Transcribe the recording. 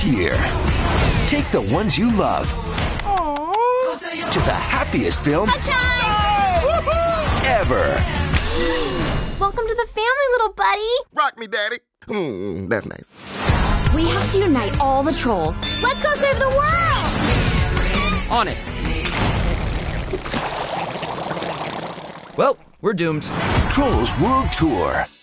year. Take the ones you love to the happiest film ever. Welcome to the family, little buddy. Rock me, Daddy. That's nice. We have to unite all the trolls. Let's go save the world! On it. Well, we're doomed. Trolls World Tour.